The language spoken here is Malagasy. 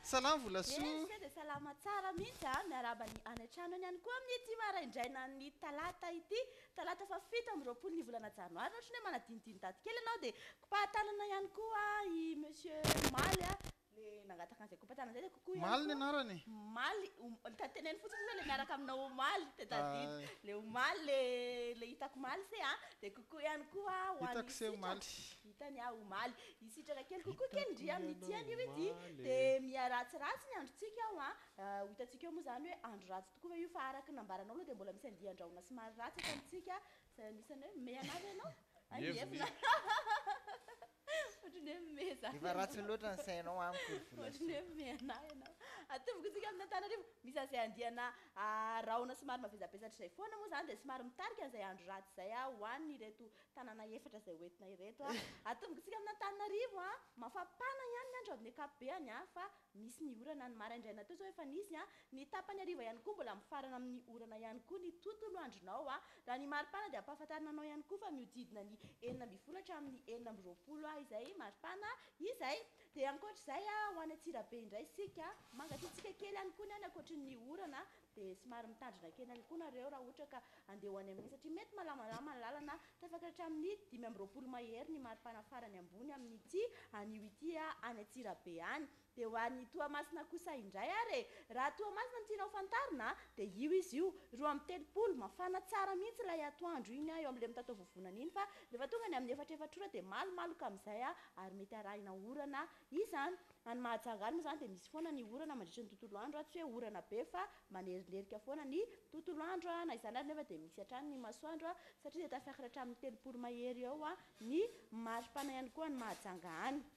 Salam volasoa. Dia salama tsara mihitsy miaraba ny any an-trano any ihany koa amin'ny ity maraindraina ny talata ity talata fa 7 amby 20 ny volana janoary ohatry ny hoe manadinidiny daty kely ianao dia kopatanana ihany koa i monsieur Maly le nangataka an'izay kopatanana zay dia kokoa ihany Maly ny anarany Maly tateneny fotsiny le miaraka aminao Maly tetadid le Maly le hitako Maly se dia kokoa ihany koa ho an'ny hitako se Maly hitany Maly isitrana kely kokoa kely ndria amin'ny tiany io ity dia miaratsiratsy ny androntsika ao hitantsika eo moa zany hoe andro ratsy tokoa io fa araka nambaranao aloha dia mbola misy andian-drahona somary ratsy eto amintsika anisany hoe meanavy ianao ahevina ohatrany hoe meza efa ratsy loatra ny sainao amiko ohatrany hoe meanahy ianao atomboka tsika amin'ny Antananarivo misy an'izay andiana rahona somary mavezapezatra izay foana moa zany dia somary mitarika an'izay andro ratsy izay ho an'ny ireto tanàna efatra izay hoentina ireto atomboka tsika amin'ny Antananarivo mafapana ihany ny andro amin'ny ankapobeny fa misy ny orana ny maraindraina teo zao efa nisy ny tapany hariva ihany koa mbola mifarana amin'ny orana ihany koa ny tontolo andronao raha ny maripana dia ampahafantarinanao ihany koa fa miodidina ny 9 hatramin'ny 20 izay maripana izay dia ankoatr'izay ho any Atsirabe indray sika mangatitsika kely ihany koa ny any ankoatrin'ny orana dia somary mitandrina kely ihany koa nareo raha ohatra ka andeha ho any amin'iny satria mety malamalama ny lalana tafakatra hatramin'ny 5 mahery ny maripana farany ambony amin'ity anio ity any Atsirabe any dia ho an'ny Toamasina kosa indray ary raha Toamasina no tianao fantarina dia io izy io 2:30 mafana tsara mihitsy ilay atoandro iny eo amin'ilay mitatao vovonana iny fa rehefa tonga ny amin'ny 4 dia malomaloka amin'izay ary mety arahina orana izany any Mahajanga any moa zany dia misy foana ny orana mandritra ny tontolo andro tsy hoe orana be fa manerinerika foana ny tontolo andro na izany ary nefa dia misy hatrany ny masoandro satria dia tafiakatra hatramin'ny 30 mahery eo ny maripana ihany koa ny Mahajanga any